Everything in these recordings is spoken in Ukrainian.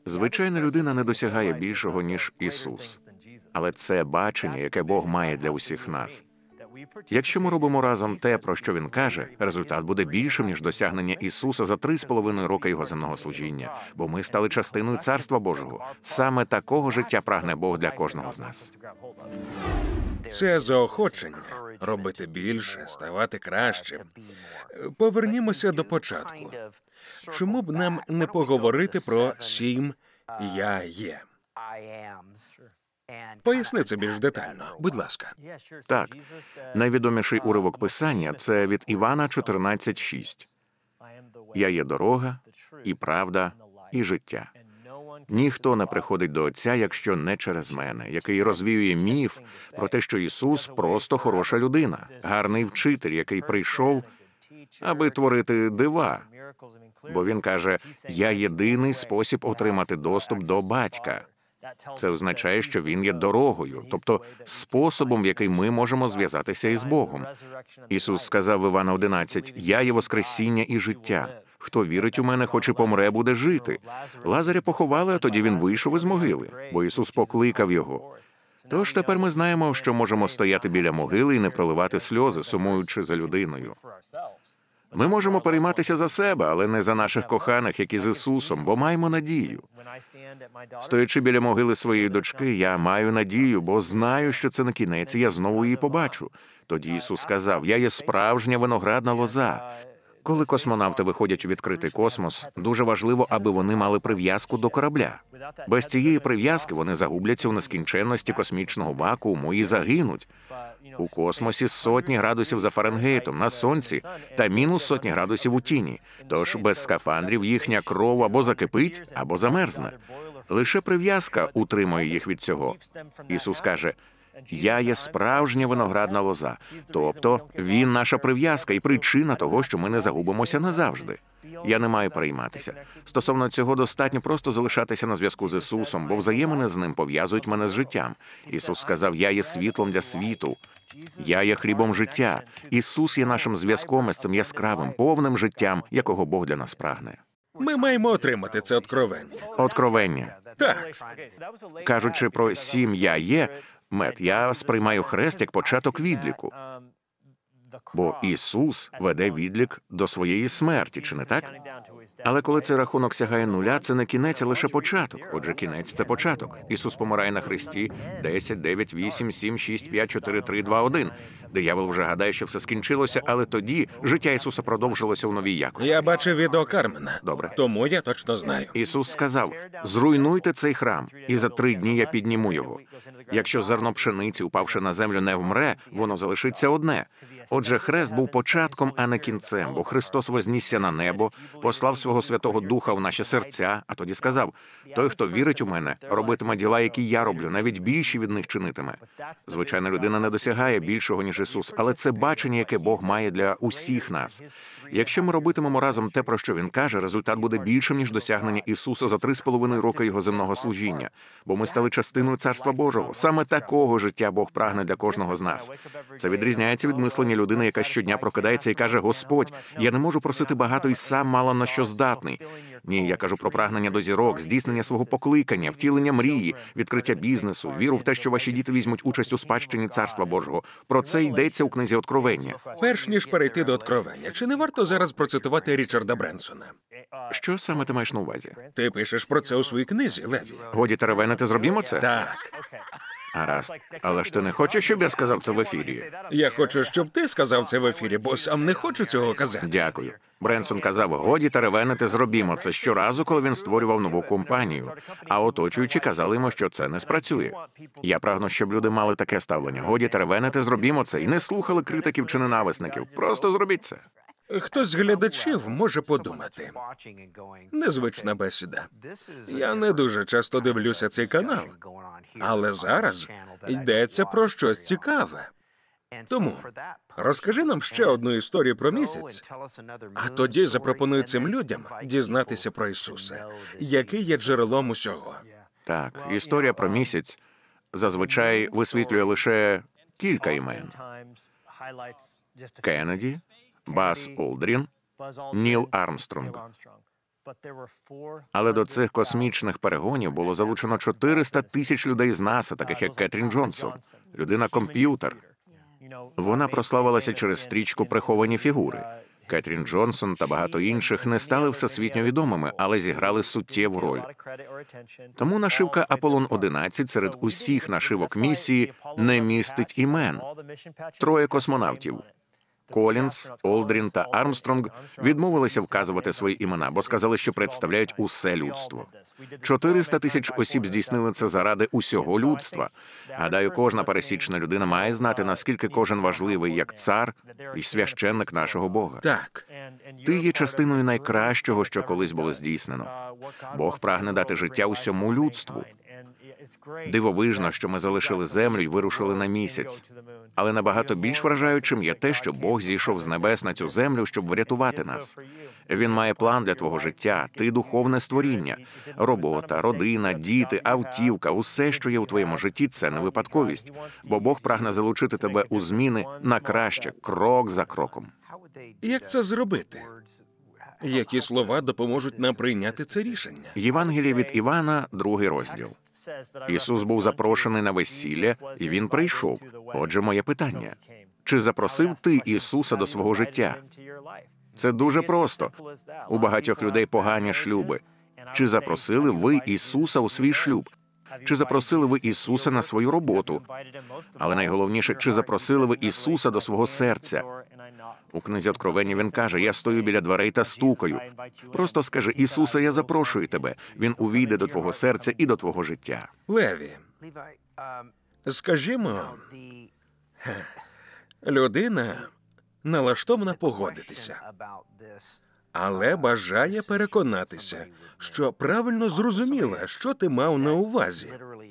Звичайна людина не досягає більшого, ніж Ісус. Але це бачення, яке Бог має для усіх нас. Якщо ми робимо разом те, про що Він каже, результат буде більшим, ніж досягнення Ісуса за 3,5 роки Його земного служіння. Бо ми стали частиною Царства Божого. Саме такого життя прагне Бог для кожного з нас. Це заохочення – робити більше, ставати кращим. Повернімося до початку. Чому б нам не поговорити про 7 «Я є»? Поясни це більш детально, будь ласка. Так, найвідоміший уривок Писання – це від Івана 14:6. «Я є дорога, і правда, і життя. Ніхто не приходить до Отця, якщо не через мене», який розвіює міф про те, що Ісус просто хороша людина, гарний вчитель, який прийшов, аби творити дива. Бо Він каже, «Я єдиний спосіб отримати доступ до Батька». Це означає, що Він є дорогою, тобто способом, в який ми можемо зв'язатися із Богом. Ісус сказав в Івана 11, «Я є воскресіння і життя. Хто вірить у мене, хоч і помре, буде жити». Лазаря поховали, а тоді він вийшов із могили, бо Ісус покликав його. Тож тепер ми знаємо, що можемо стояти біля могили і не проливати сльози, сумуючи за людиною. Ми можемо перейматися за себе, але не за наших коханих, як і з Ісусом, бо маємо надію. Стоячи біля могили своєї дочки, я маю надію, бо знаю, що це не кінець, і я знову її побачу. Тоді Ісус сказав, «Я є справжня виноградна лоза». Коли космонавти виходять у відкритий космос, дуже важливо, аби вони мали прив'язку до корабля. Без цієї прив'язки вони загубляться у нескінченності космічного вакууму і загинуть. У космосі сотні градусів за Фаренгейтом, на Сонці, та мінус сотні градусів у тіні. Тож без скафандрів їхня кров або закипить, або замерзне. Лише прив'язка утримує їх від цього. Ісус каже, «Я є справжня виноградна лоза». Тобто, Він наша прив'язка і причина того, що ми не загубимося назавжди. Я не маю перейматися. Стосовно цього достатньо просто залишатися на зв'язку з Ісусом, бо взаємини з Ним пов'язують мене з життям. Ісус сказав, «Я є світлом для світу». Я є хлібом життя. Ісус є нашим зв'язком із цим яскравим, повним життям, якого Бог для нас прагне. Ми маємо отримати це откровення. Откровення. Так. Кажучи про 7 «Я є», Мет, я сприймаю хрест як початок відліку. Бо Ісус веде відлік до своєї смерті, чи не так? Але коли цей рахунок сягає нуля, це не кінець, а лише початок. Отже, кінець – це початок. Ісус помирає на хресті 10, 9, 8, 7, 6, 5, 4, 3, 2, 1. Диявол вже гадає, що все скінчилося, але тоді життя Ісуса продовжилося у новій якості. Я бачив відео Кармена. Добре. Тому я точно знаю. Ісус сказав, «Зруйнуйте цей храм, і за 3 дні я підніму його». Якщо зерно пшениці, упавши на землю, не вмре, воно залишиться одне. Отже, хрест був початком, а не кінцем, бо Христос вознісся на небо, послав свого Святого Духа в наші серця, а тоді сказав, «Той, хто вірить у мене, робитиме діла, які я роблю, навіть більші від них чинитиме». Звичайна людина не досягає більшого, ніж Ісус, але це бачення, яке Бог має для усіх нас. Якщо ми робитимемо разом те, про що Він каже, результат буде більшим, ніж досягнення Ісуса за 3,5 роки Його земного служіння. Бо ми стали частиною Царства Божого. Саме такого життя Бог прагне для кожного з нас. Це відрізняється від мислення людини, яка щодня прокидається і каже, «Господь, я не можу просити багато і сам мало на що здатний». Ні, я кажу про прагнення до зірок, здійснення свого покликання, втілення мрії, відкриття бізнесу, віру в те, що ваші діти візьмуть участь у спадщині Царства Божого. Про це йдеться у книзі Откровення. Перш ніж перейти до откровення, чи не варто зараз процитувати Річарда Бренсона? Що саме ти маєш на увазі? Ти пишеш про це у своїй книзі, Леві. Годі теревенити, зробімо це? Так. Гаразд. Але ж ти не хочеш, щоб я сказав це в ефірі? Я хочу, щоб ти сказав це в ефірі, бо сам не хочу цього казати. Дякую. Бренсон казав, годі теревенити, зробімо це щоразу, коли він створював нову компанію. А оточуючі казали йому, що це не спрацює. Я прагну, щоб люди мали таке ставлення. Годі теревенити, зробімо це. І не слухали критиків чи ненависників. Просто зробіть це. Хтось з глядачів може подумати. Незвична бесіда. Я не дуже часто дивлюся цей канал. Але зараз йдеться про щось цікаве. Тому розкажи нам ще одну історію про місяць, а тоді запропонуй цим людям дізнатися про Ісуса, який є джерелом усього. Так, історія про місяць зазвичай висвітлює лише кілька імен. Кеннеді, Баз Олдрін, Ніл Армстронг. Але до цих космічних перегонів було залучено 400 тисяч людей з НАСА, таких як Кетрін Джонсон, людина-комп'ютер. Вона прославилася через стрічку «Приховані фігури». Кетрін Джонсон та багато інших не стали всесвітньо відомими, але зіграли суттєву роль. Тому нашивка «Аполлон-11» серед усіх нашивок місії не містить імен. 3 космонавтів – Колінс, Олдрін та Армстронг – відмовилися вказувати свої імена, бо сказали, що представляють усе людство. 400 тисяч осіб здійснили це заради усього людства. Гадаю, кожна пересічна людина має знати, наскільки кожен важливий як цар і священник нашого Бога. Так. Ти є частиною найкращого, що колись було здійснено. Бог прагне дати життя усьому людству. Дивовижно, що ми залишили землю і вирушили на місяць. Але набагато більш вражаючим є те, що Бог зійшов з небес на цю землю, щоб врятувати нас. Він має план для твого життя, ти – духовне створіння. Робота, родина, діти, автівка – усе, що є у твоєму житті – це не випадковість. Бо Бог прагне залучити тебе у зміни на краще, крок за кроком. Як це зробити? Які слова допоможуть нам прийняти це рішення? Євангеліє від Івана, 2 розділ. Ісус був запрошений на весілля, і Він прийшов. Отже, моє питання. Чи запросив ти Ісуса до свого життя? Це дуже просто. У багатьох людей погані шлюби. Чи запросили ви Ісуса у свій шлюб? Чи запросили ви Ісуса на свою роботу? Але найголовніше, чи запросили ви Ісуса до свого серця? У книзі Откровення він каже: «Я стою біля дверей та стукаю». Просто скажи: «Ісусе, я запрошую тебе». Він увійде до твого серця і до твого життя. Леві, скажімо, людина налаштована погодитися, але бажає переконатися, що правильно зрозуміла, що ти мав на увазі.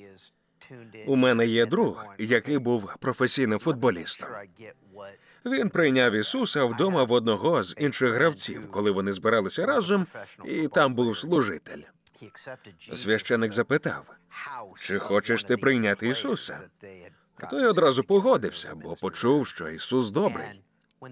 У мене є друг, який був професійним футболістом. Він прийняв Ісуса вдома в одного з інших гравців, коли вони збиралися разом, і там був служитель. Священик запитав: «Чи хочеш ти прийняти Ісуса?» Той одразу погодився, бо почув, що Ісус добрий.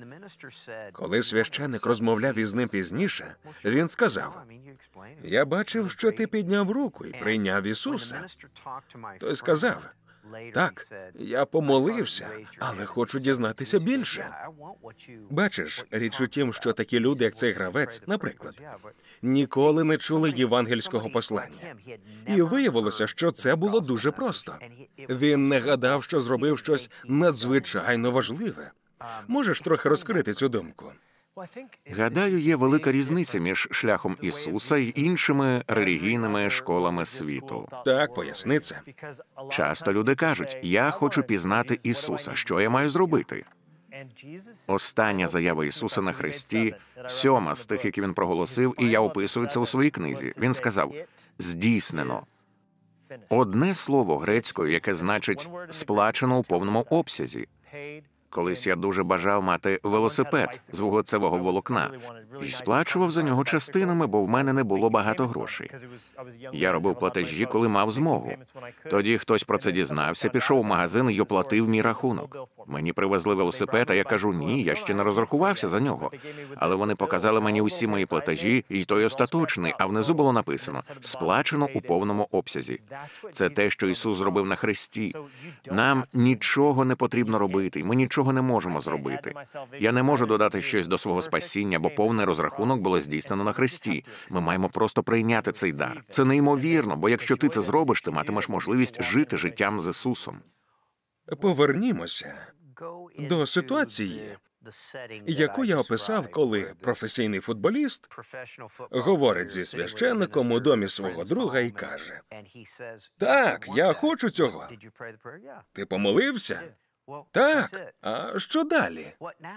Коли священик розмовляв із ним пізніше, він сказав: «Я бачив, що ти підняв руку і прийняв Ісуса». Той сказав: «Так, я помолився, але хочу дізнатися більше». Бачиш, річ у тім, що такі люди, як цей гравець, наприклад, ніколи не чули євангельського послання. І виявилося, що це було дуже просто. Він не гадав, що зробив щось надзвичайно важливе. Можеш трохи розкрити цю думку? Гадаю, є велика різниця між шляхом Ісуса і іншими релігійними школами світу. Так, поясни це. Часто люди кажуть: «Я хочу пізнати Ісуса. Що я маю зробити?» Остання заява Ісуса на хресті, 7 з тих, які Він проголосив, і я описую це у своїй книзі. Він сказав: «Здійснено». Одне слово грецькою, яке значить «сплачено у повному обсязі». Колись я дуже бажав мати велосипед з вуглецевого волокна і сплачував за нього частинами, бо в мене не було багато грошей. Я робив платежі, коли мав змогу. Тоді хтось про це дізнався, пішов у магазин і оплатив мій рахунок. Мені привезли велосипед, а я кажу: «Ні, я ще не розрахувався за нього». Але вони показали мені усі мої платежі, і той остаточний, а внизу було написано: «Сплачено у повному обсязі». Це те, що Ісус зробив на хресті. Нам нічого не потрібно робити, ми нічого не можемо зробити. Я не можу додати щось до свого спасіння, бо повний розрахунок було здійснено на хресті. Ми маємо просто прийняти цей дар. Це неймовірно, бо якщо ти це зробиш, ти матимеш можливість жити життям з Ісусом. Повернімося до ситуації, яку я описав, коли професійний футболіст говорить зі священником у домі свого друга і каже: «Так, я хочу цього». Ти помолився? Так. А що далі?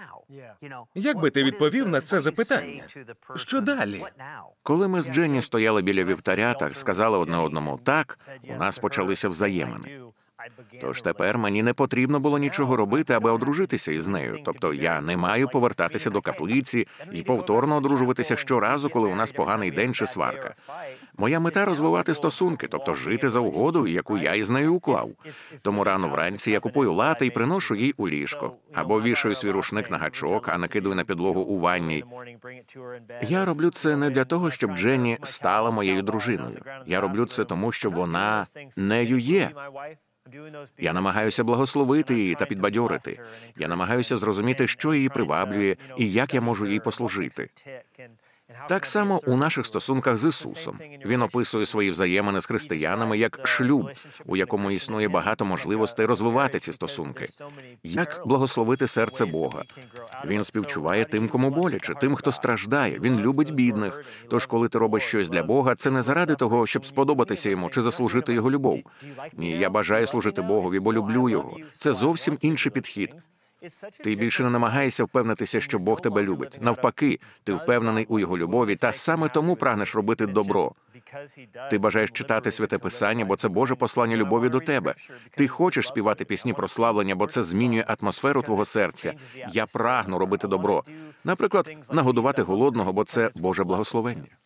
Як би ти відповів на це запитання? Що далі? Коли ми з Дженні стояли біля вівтаря та сказали одне одному «так», у нас почалися взаємини. Тож тепер мені не потрібно було нічого робити, аби одружитися із нею. Тобто я не маю повертатися до каплиці і повторно одружуватися щоразу, коли у нас поганий день чи сварка. Моя мета — розвивати стосунки, тобто жити за угодою, яку я із нею уклав. Тому рано вранці я купую лате і приношу їй у ліжко. Або вішаю свій рушник на гачок, а накидую на підлогу у ванній. Я роблю це не для того, щоб Дженні стала моєю дружиною. Я роблю це тому, що вона нею є. Я намагаюся благословити її та підбадьорити. Я намагаюся зрозуміти, що її приваблює і як я можу їй послужити. Так само у наших стосунках з Ісусом. Він описує свої взаємини з християнами як шлюб, у якому існує багато можливостей розвивати ці стосунки. Як благословити серце Бога? Він співчуває тим, кому боляче, тим, хто страждає. Він любить бідних. Тож, коли ти робиш щось для Бога, це не заради того, щоб сподобатися йому чи заслужити його любов. Ні, я бажаю служити Богові, бо люблю його. Це зовсім інший підхід. Ти більше не намагаєшся впевнитися, що Бог тебе любить. Навпаки, ти впевнений у Його любові, та саме тому прагнеш робити добро. Ти бажаєш читати Святе Писання, бо це Боже послання любові до тебе. Ти хочеш співати пісні прославлення, бо це змінює атмосферу твого серця. Я прагну робити добро. Наприклад, нагодувати голодного, бо це Боже благословення.